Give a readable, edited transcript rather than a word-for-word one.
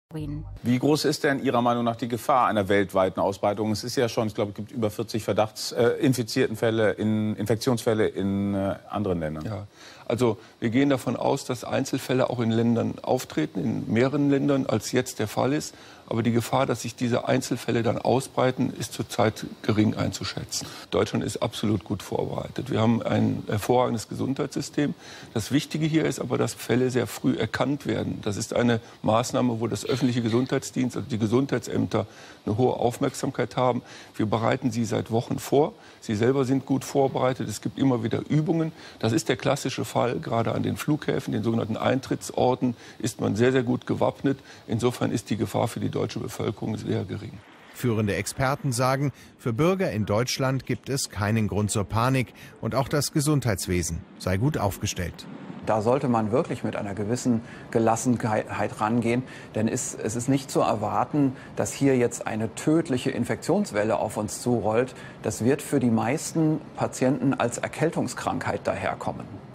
Wie groß ist denn Ihrer Meinung nach die Gefahr einer weltweiten Ausbreitung? Es ist ja schon, ich glaube, es gibt über 40 Infektionsfälle in anderen Ländern. Ja, also wir gehen davon aus, dass Einzelfälle auch in Ländern auftreten, in mehreren Ländern, als jetzt der Fall ist. Aber die Gefahr, dass sich diese Einzelfälle dann ausbreiten, ist zurzeit gering einzuschätzen. Deutschland ist absolut gut vorbereitet. Wir haben ein hervorragendes Gesundheitssystem. Das Wichtige hier ist aber, dass Fälle sehr früh erkannt werden. Das ist eine Maßnahme, wo das öffentliche Gesundheitsdienst, also die Gesundheitsämter, eine hohe Aufmerksamkeit haben. Wir bereiten sie seit Wochen vor. Sie selber sind gut vorbereitet. Es gibt immer wieder Übungen. Das ist der klassische Fall. Gerade an den Flughäfen, den sogenannten Eintrittsorten, ist man sehr, sehr gut gewappnet. Insofern ist die Gefahr für die deutsche Bevölkerung sehr gering. Führende Experten sagen, für Bürger in Deutschland gibt es keinen Grund zur Panik und auch das Gesundheitswesen sei gut aufgestellt. Da sollte man wirklich mit einer gewissen Gelassenheit rangehen, denn es ist nicht zu erwarten, dass hier jetzt eine tödliche Infektionswelle auf uns zurollt. Das wird für die meisten Patienten als Erkältungskrankheit daherkommen.